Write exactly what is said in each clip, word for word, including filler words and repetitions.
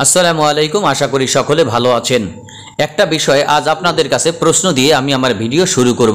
আসসালামু আলাইকুম, আশা করি সকলে ভালো আছেন। একটা বিষয় আজ আপনাদের কাছে প্রশ্ন দিয়ে আমি আমার ভিডিও শুরু করব।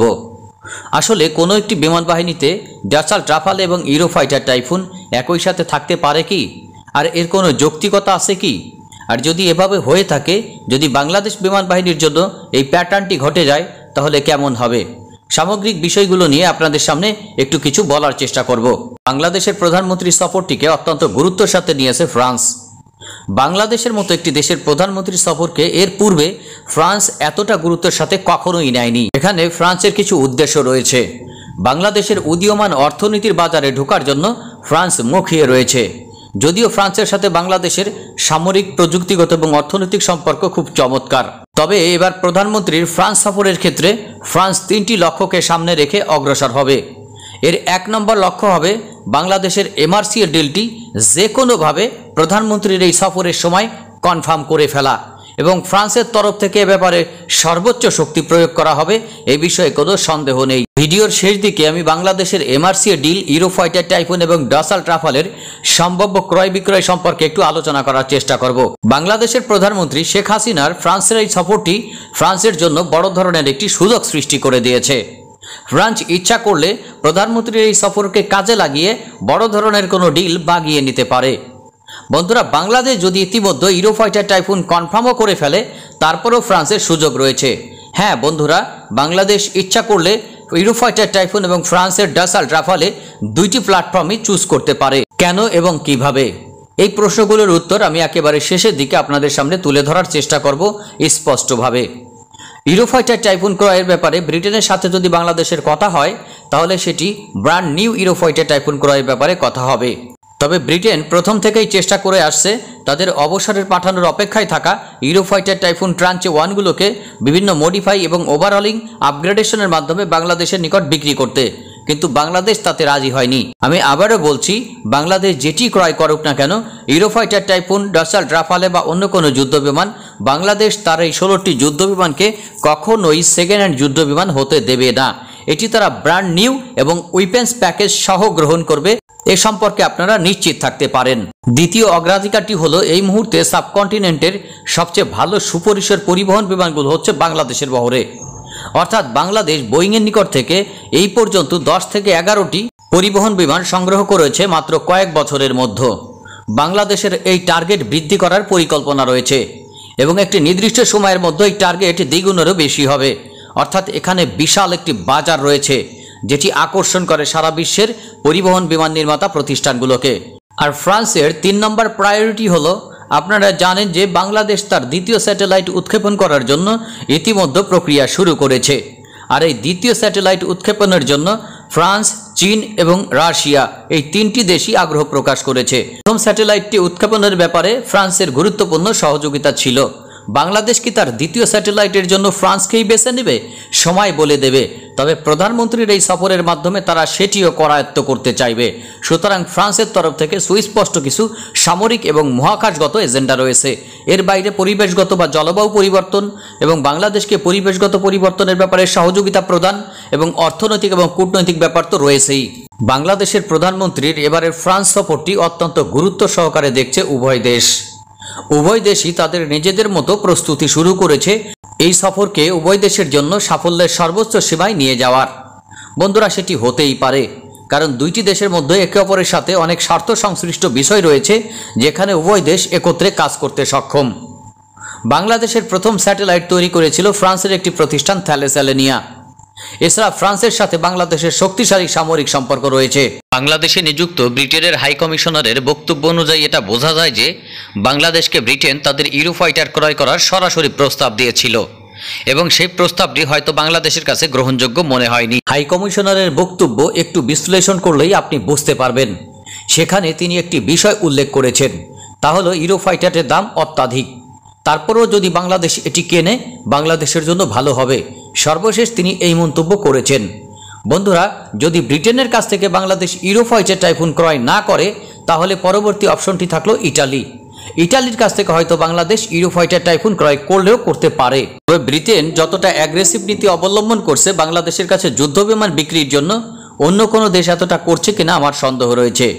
আসলে কোনো একটি বিমান বাহিনীতে ডাসাল্ট, রাফাল এবং ইউরোফাইটার টাইফুন একই সাথে থাকতে পারে কি? আর এর কোনো যৌক্তিকতা আছে কি? আর যদি এভাবে হয়ে থাকে, যদি বাংলাদেশ বিমান বাহিনীর জন্য এই প্যাটার্নটি ঘটে যায়, তাহলে কেমন হবে? সামগ্রিক বিষয়গুলো নিয়ে আপনাদের সামনে একটু কিছু বলার চেষ্টা করব। বাংলাদেশের প্রধানমন্ত্রীর সফরটিকে অত্যন্ত গুরুত্বের সাথে নিয়েছে ফ্রান্স। বাংলাদেশের মতো একটি দেশের প্রধানমন্ত্রীর সফরকে এর পূর্বে ফ্রান্স এতটা গুরুত্বের সাথে কখনোই নেয়নি। এখানে ফ্রান্সের কিছু উদ্দেশ্য রয়েছে। বাংলাদেশের উদীয়মান অর্থনীতির বাজারে ঢোকার জন্য ফ্রান্স মুখিয়ে রয়েছে। যদিও ফ্রান্সের সাথে বাংলাদেশের সামরিক, প্রযুক্তিগত এবং অর্থনৈতিক সম্পর্ক খুব চমৎকার, তবে এবার প্রধানমন্ত্রীর ফ্রান্স সফরের ক্ষেত্রে ফ্রান্স তিনটি লক্ষ্যকে সামনে রেখে অগ্রসর হবে। এর এক নম্বর লক্ষ্য হবে বাংলাদেশের এমআরসি এর ডিলটি যে কোনোভাবে প্রধানমন্ত্রীর এই সফরের সময় কনফার্ম করে ফেলা, এবং ফ্রান্সের তরফ থেকে এ ব্যাপারে সর্বোচ্চ শক্তি প্রয়োগ করা হবে, এই বিষয়ে কোনো সন্দেহ নেই। ভিডিওর শেষ দিকে আমি বাংলাদেশের এমআরসি এর ডিল, ইউরোফাইটার টাইফুন এবং ডাসাল্ট রাফালের সম্ভাব্য ক্রয় বিক্রয় সম্পর্কে একটু আলোচনা করার চেষ্টা করব। বাংলাদেশের প্রধানমন্ত্রী শেখ হাসিনার ফ্রান্সের এই সফরটি ফ্রান্সের জন্য বড় ধরনের একটি সুযোগ সৃষ্টি করে দিয়েছে। ফ্রান্স ইচ্ছা করলে প্রধানমন্ত্রীর এই সফরকে কাজে লাগিয়ে বড় ধরনের কোনো ডিল বাগিয়ে নিতে পারে। বন্ধুরা, বাংলাদেশ যদি ইতিমধ্যে ইউরোফাইটার টাইফুন কনফার্মও করে ফেলে, তারপরেও ফ্রান্সের সুযোগ রয়েছে। হ্যাঁ বন্ধুরা, বাংলাদেশ ইচ্ছা করলে ইউরোফাইটার টাইফুন এবং ফ্রান্সের ডাসাল্ট রাফালে দুইটি প্ল্যাটফর্মই চুজ করতে পারে। কেন এবং কিভাবে? এই প্রশ্নগুলোর উত্তর আমি একেবারে শেষের দিকে আপনাদের সামনে তুলে ধরার চেষ্টা করব স্পষ্টভাবে। ইউরোফাইটার টাইফুন ক্রয়ের ব্যাপারে ব্রিটেনের সাথে যদি বাংলাদেশের কথা হয়, তাহলে সেটি ব্র্যান্ড নিউ ইউরোফাইটার টাইফুন ক্রয়ের ব্যাপারে কথা হবে। তবে ব্রিটেন প্রথম থেকেই চেষ্টা করে আসছে তাদের অবসরের পাঠানোর অপেক্ষায় থাকা ইউরোফাইটার টাইফুন ট্রাঞ্চে ওয়ানগুলোকে বিভিন্ন মডিফাই এবং ওভারঅলিং আপগ্রেডেশনের মাধ্যমে বাংলাদেশের নিকট বিক্রি করতে, কিন্তু বাংলাদেশ তাতে রাজি হয়নি। আমি আবারও বলছি, বাংলাদেশ যেটি ক্রয় করুক না কেন, ইউরোফাইটার টাইফুন, ডাসাল্ট, রাফালে বা অন্য কোনো যুদ্ধবিমান, বাংলাদেশ তার এই ষোলোটি যুদ্ধবিমানকে কখনোই সেকেন্ড হ্যান্ড যুদ্ধবিমান হতে দেবে না। এটি তারা ব্র্যান্ড নিউ এবং উইপেন্স প্যাকেজ সহ গ্রহণ করবে, এ সম্পর্কে আপনারা নিশ্চিত থাকতে পারেন। দ্বিতীয় অগ্রাধিকারটি হলো, এই মুহূর্তে সাবকন্টিনেন্টের সবচেয়ে ভালো সুপরিসর পরিবহন বিমানগুলো হচ্ছে বাংলাদেশের বহরে। অর্থাৎ বাংলাদেশ বোয়িংয়ের নিকট থেকে এই পর্যন্ত দশ থেকে এগারোটি পরিবহন বিমান সংগ্রহ করেছে মাত্র কয়েক বছরের মধ্যে। বাংলাদেশের এই টার্গেট বৃদ্ধি করার পরিকল্পনা রয়েছে এবং একটি নির্দিষ্ট সময়ের মধ্যে এই টার্গেট দ্বিগুণেরও বেশি হবে। অর্থাৎ এখানে বিশাল একটি বাজার রয়েছে, যেটি আকর্ষণ করে সারা বিশ্বের পরিবহন বিমান নির্মাতা প্রতিষ্ঠানগুলোকে। আর ফ্রান্সের তিন নম্বর প্রায়োরিটি হলো, আপনারা জানেন যে বাংলাদেশ তার দ্বিতীয় স্যাটেলাইট উৎক্ষেপণ করার জন্য ইতিমধ্যে প্রক্রিয়া শুরু করেছে। আর এই দ্বিতীয় স্যাটেলাইট উৎক্ষেপণের জন্য ফ্রান্স, চীন এবং রাশিয়া এই তিনটি দেশই আগ্রহ প্রকাশ করেছে। প্রথম স্যাটেলাইটটি উৎক্ষেপণের ব্যাপারে ফ্রান্সের গুরুত্বপূর্ণ সহযোগিতা ছিল। বাংলাদেশ কি তার দ্বিতীয় স্যাটেলাইটের জন্য ফ্রান্সকেই বেছে নেবে? সময় বলে দেবে। তবে প্রধানমন্ত্রীর এই সফরের মাধ্যমে তারা সেটিও করায়ত্ত করতে চাইবে। সুতরাং ফ্রান্সের তরফ থেকে সুস্পষ্ট কিছু সামরিক এবং মহাকাশগত এজেন্ডা রয়েছে। এর বাইরে পরিবেশগত বা জলবায়ু পরিবর্তন এবং বাংলাদেশকে পরিবেশগত পরিবর্তনের ব্যাপারে সহযোগিতা প্রদান এবং অর্থনৈতিক এবং কূটনৈতিক ব্যাপার তো রয়েছেই। বাংলাদেশের প্রধানমন্ত্রীর এবারের ফ্রান্স সফরটি অত্যন্ত গুরুত্ব সহকারে দেখছে উভয় দেশ। উভয় দেশই তাদের নিজেদের মতো প্রস্তুতি শুরু করেছে এই সফরকে উভয় দেশের জন্য সাফল্যের সর্বোচ্চ সীমায় নিয়ে যাওয়ার। বন্ধুরা, সেটি হতেই পারে, কারণ দুইটি দেশের মধ্যে একে অপরের সাথে অনেক স্বার্থ সংশ্লিষ্ট বিষয় রয়েছে, যেখানে উভয় দেশ একত্রে কাজ করতে সক্ষম। বাংলাদেশের প্রথম স্যাটেলাইট তৈরি করেছিল ফ্রান্সের একটি প্রতিষ্ঠান থ্যালেস্যালেনিয়া। এছাড়া ফ্রান্সের সাথে বাংলাদেশের শক্তিশালী সামরিক সম্পর্ক রয়েছে। বাংলাদেশে নিযুক্ত ব্রিটেনের হাই কমিশনারের বক্তব্য অনুযায়ী এটা বোঝা যায় যে বাংলাদেশকে ব্রিটেন তাদের ইউরোফাইটার ক্রয় করার সরাসরি প্রস্তাব দিয়েছিল এবং সেই প্রস্তাবটি হয়তো বাংলাদেশের কাছে গ্রহণযোগ্য মনে হয়নি। হাই কমিশনারের বক্তব্য একটু বিশ্লেষণ করলেই আপনি বুঝতে পারবেন। সেখানে তিনি একটি বিষয় উল্লেখ করেছেন, তা হলো ইউরোফাইটারের দাম অত্যাধিক। তারপরেও যদি বাংলাদেশ এটি কেনে, বাংলাদেশের জন্য ভালো হবে। সর্বশেষ তিনি এই মন্তব্য করেছেন। বন্ধুরা, যদি ব্রিটেনের কাছ থেকে বাংলাদেশ ইউরোফাইটার টাইফুন ক্রয় না করে, তাহলে পরবর্তী অপশনটি থাকলো ইটালি। ইটালির কাছ থেকে হয়তো বাংলাদেশ ইউরোফাইটার টাইফুন ক্রয় করলেও করতে পারে। তবে ব্রিটেন যতটা অ্যাগ্রেসিভ নীতি অবলম্বন করছে বাংলাদেশের কাছে যুদ্ধবিমান বিক্রির জন্য, অন্য কোনো দেশ এতটা করছে কিনা আমার সন্দেহ রয়েছে।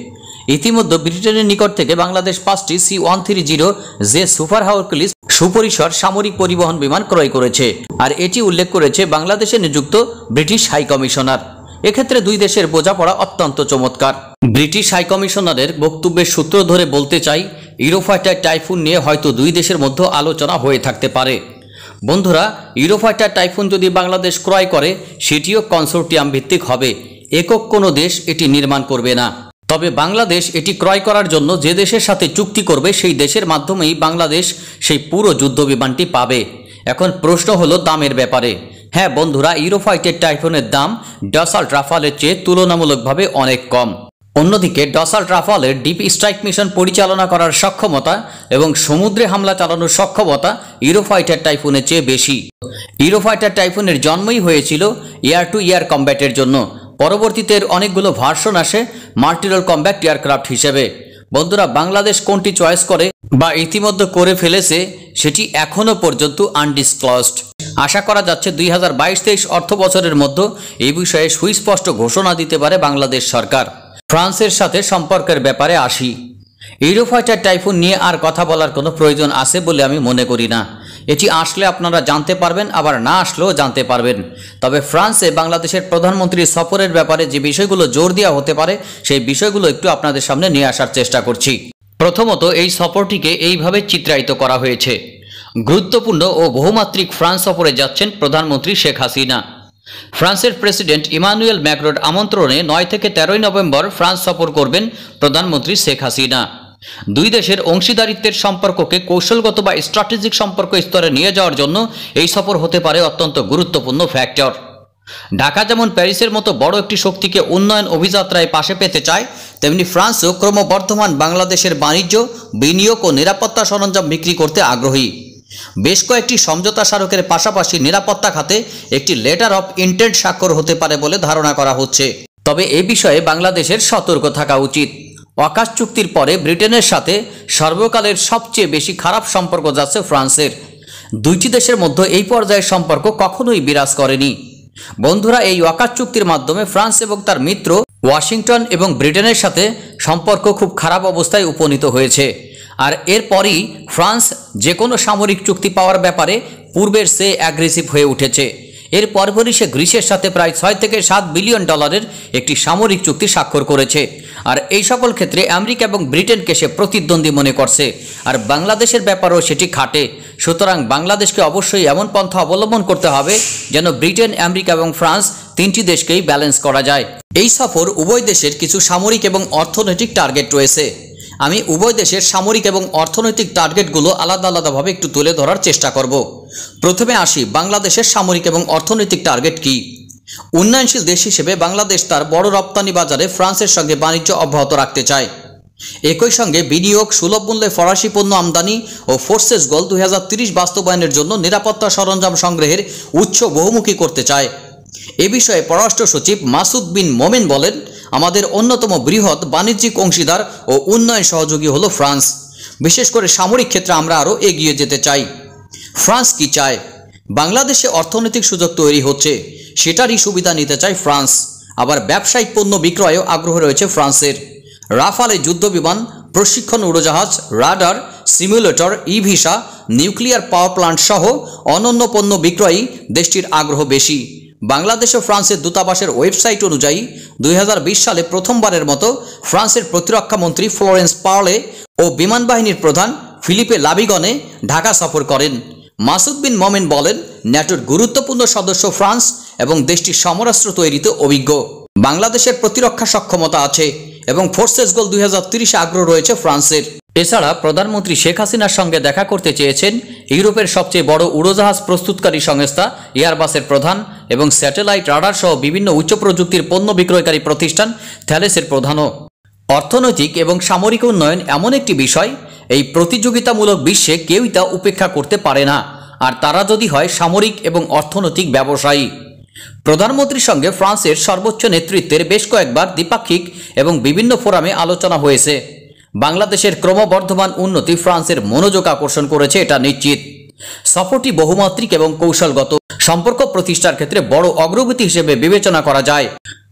ইতিমধ্যে ব্রিটেনের নিকট থেকে বাংলাদেশ পাঁচটি C one three zero J super Hercules সুপরিসর সামরিক পরিবহন বিমান ক্রয় করেছে, আর এটি উল্লেখ করেছে বাংলাদেশে নিযুক্ত ব্রিটিশ হাই কমিশনার। এক্ষেত্রে দুই দেশের বোঝাপড়া অত্যন্ত চমৎকার। ব্রিটিশ হাই কমিশনারের বক্তব্যের সূত্র ধরে বলতে চাই, ইউরোফাইটার টাইফুন নিয়ে হয়তো দুই দেশের মধ্যে আলোচনা হয়ে থাকতে পারে। বন্ধুরা, ইউরোফাইটার টাইফুন যদি বাংলাদেশ ক্রয় করে সেটিও কনসোর্টিয়াম ভিত্তিক হবে, একক কোনো দেশ এটি নির্মাণ করবে না। তবে বাংলাদেশ এটি ক্রয় করার জন্য যে দেশের সাথে চুক্তি করবে সেই দেশের মাধ্যমেই বাংলাদেশ সেই পুরো যুদ্ধ বিমানটি পাবে। এখন প্রশ্ন হলো দামের ব্যাপারে। হ্যাঁ বন্ধুরা, ইউরোফাইটার টাইফুনের দাম ডাসাল্ট রাফালের চেয়ে তুলনামূলকভাবে অনেক কম। অন্যদিকে ডাসাল্ট রাফালের ডিপ স্ট্রাইক মিশন পরিচালনা করার সক্ষমতা এবং সমুদ্রে হামলা চালানোর সক্ষমতা ইউরোফাইটার টাইফুনের চেয়ে বেশি। ইউরোফাইটার টাইফুনের জন্মই হয়েছিল এয়ার টু এয়ার কম্ব্যাটের জন্য। পরবর্তীতে অনেকগুলো ভার্সন আসে মাল্টিরোল কম্ব্যাট এয়ারক্রাফট হিসেবে। বন্ধুরা, বাংলাদেশ কোনটি চয়েস করে বা ইতিমধ্যে করে ফেলেছে সেটি এখনও পর্যন্ত আনডিসক্লোজড। আশা করা যাচ্ছে দুই হাজার বাইশ তেইশ অর্থ বছরের মধ্যে এই বিষয়ে সুস্পষ্ট ঘোষণা দিতে পারে বাংলাদেশ সরকার। ফ্রান্সের সাথে সম্পর্কের ব্যাপারে আসি। ইউরোফাইটার টাইফুন নিয়ে আর কথা বলার কোনো প্রয়োজন আছে বলে আমি মনে করি না। এটি আসলে আপনারা জানতে পারবেন, আবার না আসলেও জানতে পারবেন। তবে ফ্রান্সে বাংলাদেশের প্রধানমন্ত্রীর সফরের ব্যাপারে যে বিষয়গুলো জোর দেওয়া হতে পারে সেই বিষয়গুলো একটু আপনাদের সামনে নিয়ে আসার চেষ্টা করছি। প্রথমত, এই সফরটিকে এইভাবে চিত্রায়িত করা হয়েছে, গুরুত্বপূর্ণ ও বহুমাত্রিক ফ্রান্স সফরে যাচ্ছেন প্রধানমন্ত্রী শেখ হাসিনা। ফ্রান্সের প্রেসিডেন্ট ইমানুয়েল ম্যাক্রোর আমন্ত্রণে নয় থেকে তেরোই নভেম্বর ফ্রান্স সফর করবেন প্রধানমন্ত্রী শেখ হাসিনা। দুই দেশের অংশীদারিত্বের সম্পর্ককে কৌশলগত বা স্ট্র্যাটেজিক সম্পর্ক স্তরে নিয়ে যাওয়ার জন্য এই সফর হতে পারে অত্যন্ত গুরুত্বপূর্ণ ফ্যাক্টর। ঢাকা যেমন প্যারিসের মতো বড় একটি শক্তিকে উন্নয়ন অভিযাত্রায় পাশে পেতে চায়, তেমনি ফ্রান্সও ক্রমবর্ধমান বাংলাদেশের বাণিজ্য, বিনিয়োগ ও নিরাপত্তা সরঞ্জাম বিক্রি করতে আগ্রহী। বেশ কয়েকটি সমঝোতা স্মারকের পাশাপাশি নিরাপত্তা খাতে একটি লেটার অফ ইন্টেন্ট স্বাক্ষর হতে পারে বলে ধারণা করা হচ্ছে। তবে এ বিষয়ে বাংলাদেশের সতর্ক থাকা উচিত। আকাশ চুক্তির পরে ব্রিটেনের সাথে সর্বকালের সবচেয়ে বেশি খারাপ সম্পর্ক যাচ্ছে ফ্রান্সের। দুইটি দেশের মধ্যে এই পর্যায়ের সম্পর্ক কখনোই বিরাজ করেনি। বন্ধুরা, এই আকাশ চুক্তির মাধ্যমে ফ্রান্স এবং তার মিত্র ওয়াশিংটন এবং ব্রিটেনের সাথে সম্পর্ক খুব খারাপ অবস্থায় উপনীত হয়েছে। আর এরপরই ফ্রান্স যে কোনো সামরিক চুক্তি পাওয়ার ব্যাপারে পূর্বের চেয়ে অ্যাগ্রেসিভ হয়ে উঠেছে। এর পরপরই সে গ্রিসের সাথে প্রায় ছয় থেকে সাত বিলিয়ন ডলারের একটি সামরিক চুক্তি স্বাক্ষর করেছে। আর এই সকল ক্ষেত্রে আমেরিকা এবং ব্রিটেনকে সে প্রতিদ্বন্দ্বী মনে করছে। আর বাংলাদেশের ব্যাপারেও সেটি খাটে। সুতরাং বাংলাদেশকে অবশ্যই এমন পন্থা অবলম্বন করতে হবে যেন ব্রিটেন, আমেরিকা এবং ফ্রান্স তিনটি দেশকেই ব্যালেন্স করা যায়। এই সফর উভয় দেশের কিছু সামরিক এবং অর্থনৈতিক টার্গেট রয়েছে। আমি উভয় দেশের সামরিক এবং অর্থনৈতিক টার্গেটগুলো আলাদা আলাদাভাবে একটু তুলে ধরার চেষ্টা করব। প্রথমে আসি, বাংলাদেশের সামরিক এবং অর্থনৈতিক টার্গেট কি। উন্নয়নশীল দেশ হিসেবে বাংলাদেশ তার বড় রপ্তানি বাজারে ফ্রান্সের সঙ্গে বাণিজ্য অব্যাহত রাখতে চায়। একই সঙ্গে বিনিয়োগ, সুলভ মূল্যে ফরাসি পণ্য আমদানি ও ফোর্সেস গোল দুই হাজার তিরিশ বাস্তবায়নের জন্য নিরাপত্তা সরঞ্জাম সংগ্রহের উৎস বহুমুখী করতে চায়। এ বিষয়ে পররাষ্ট্র সচিব মাসুদ বিন মোমেন বলেন, আমাদের অন্যতম বৃহৎ বাণিজ্যিক অংশীদার ও উন্নয়ন সহযোগী হলো ফ্রান্স। বিশেষ করে সামরিক ক্ষেত্রে আমরা আরও এগিয়ে যেতে চাই। ফ্রান্স কি চায়? বাংলাদেশে অর্থনৈতিক সুযোগ তৈরি হচ্ছে, সেটারই সুবিধা নিতে চায় ফ্রান্স। আবার ব্যবসায়িক পণ্য বিক্রয়েও আগ্রহ রয়েছে ফ্রান্সের। রাফালে যুদ্ধবিমান, প্রশিক্ষণ উড়োজাহাজ, radar, simulator, e visa, nuclear power plant সহ অনন্য পণ্য বিক্রয়ই দেশটির আগ্রহ বেশি। বাংলাদেশ ও ফ্রান্সের দূতাবাসের ওয়েবসাইট অনুযায়ী দুই হাজার বিশ সালে প্রথমবারের মতো ফ্রান্সের প্রতিরক্ষা মন্ত্রী ফ্লোরেন্স পার্লে ও বিমান বাহিনীর প্রধান ফিলিপে লাবিগনে ঢাকা সফর করেন। মাসুদ বিন মোমেন বলেন, ন্যাটোর গুরুত্বপূর্ণ সদস্য ফ্রান্স এবং দেশটির সমরাস্ত্র তৈরিতে অভিজ্ঞ। বাংলাদেশের প্রতিরক্ষা সক্ষমতা আছে এবং ফোর্সেস গোল দুই হাজার তিরিশে আগ্রহ রয়েছে ফ্রান্সের। এছাড়া প্রধানমন্ত্রী শেখ হাসিনার সঙ্গে দেখা করতে চেয়েছেন ইউরোপের সবচেয়ে বড় উড়োজাহাজ প্রস্তুতকারী সংস্থা এয়ারবাসের প্রধান এবং স্যাটেলাইট রাডার সহ বিভিন্ন উচ্চ প্রযুক্তির পণ্য বিক্রয়কারী প্রতিষ্ঠান থ্যালেসের প্রধানও। অর্থনৈতিক এবং সামরিক উন্নয়ন এমন একটি বিষয়, এই প্রতিযোগিতামূলক বিশ্বে কেউই তা উপেক্ষা করতে পারে না, আর তারা যদি হয় সামরিক এবং অর্থনৈতিক ব্যবসায়ী। প্রধানমন্ত্রীর সঙ্গে ফ্রান্সের সর্বোচ্চ নেতৃত্বের বেশ কয়েকবার দ্বিপাক্ষিক এবং বিভিন্ন ফোরামে আলোচনা হয়েছে। বাংলাদেশের ক্রমবর্ধমান উন্নতি ফ্রান্সের মনোযোগ আকর্ষণ করেছে, এটা নিশ্চিত। সফরটি বহুমাত্রিক এবং কৌশলগত সম্পর্ক প্রতিষ্ঠার ক্ষেত্রে বড় অগ্রগতি হিসেবে বিবেচনা করা যায়।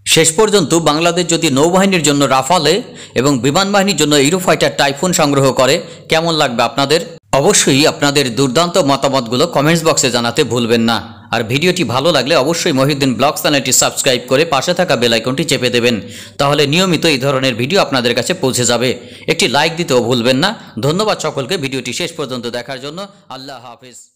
শেষ পর্যন্ত বাংলাদেশ যদি নৌবাহিনীর জন্য রাফালে এবং বিমান বাহিনীর জন্য ইউরোফাইটার টাইফুন সংগ্রহ করে কেমন লাগবে আপনাদের? অবশ্যই আপনাদের দুর্দান্ত মতামতগুলো কমেন্টস বক্সে জানাতে ভুলবেন না। আর ভিডিওটি ভালো লাগলে অবশ্যই মহিউদ্দিন ব্লগস চ্যানেলটি সাবস্ক্রাইব করে পাশে থাকা বেল আইকনটি চেপে দেবেন, তাহলে নিয়মিত এই ধরনের ভিডিও আপনাদের কাছে পৌঁছে যাবে। একটি লাইক দিতেও ভুলবেন না। ধন্যবাদ সকলকে ভিডিওটি শেষ পর্যন্ত দেখার জন্য। আল্লাহ হাফেজ।